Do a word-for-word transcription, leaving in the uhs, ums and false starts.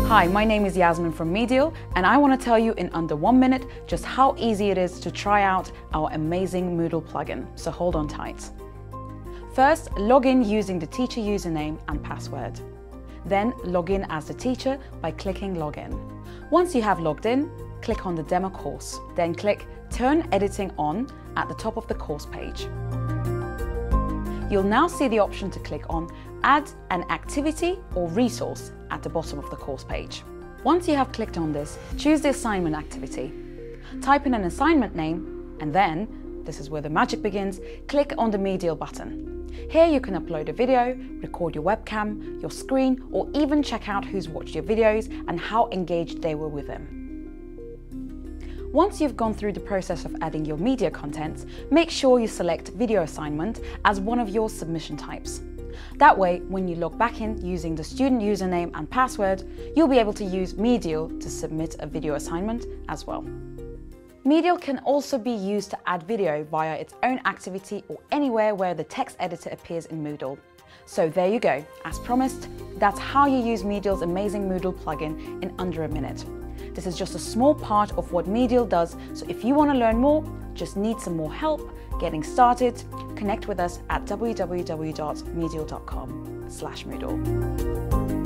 Hi, my name is Yasmin from MEDIAL, and I want to tell you in under one minute just how easy it is to try out our amazing Moodle plugin, so hold on tight. First, log in using the teacher username and password. Then log in as the teacher by clicking Login. Once you have logged in, click on the demo course. Then click Turn Editing On at the top of the course page. You'll now see the option to click on Add an Activity or Resource at the bottom of the course page. Once you have clicked on this, choose the assignment activity. Type in an assignment name and then, this is where the magic begins, click on the MEDIAL button. Here you can upload a video, record your webcam, your screen, or even check out who's watched your videos and how engaged they were with them. Once you've gone through the process of adding your media contents, make sure you select Video Assignment as one of your submission types. That way, when you log back in using the student username and password, you'll be able to use MEDIAL to submit a video assignment as well. MEDIAL can also be used to add video via its own activity or anywhere where the text editor appears in Moodle. So there you go, as promised, that's how you use MEDIAL's amazing Moodle plugin in under a minute. This is just a small part of what MEDIAL does, so if you want to learn more, just need some more help getting started, connect with us at w w w dot medial dot com slash Moodle.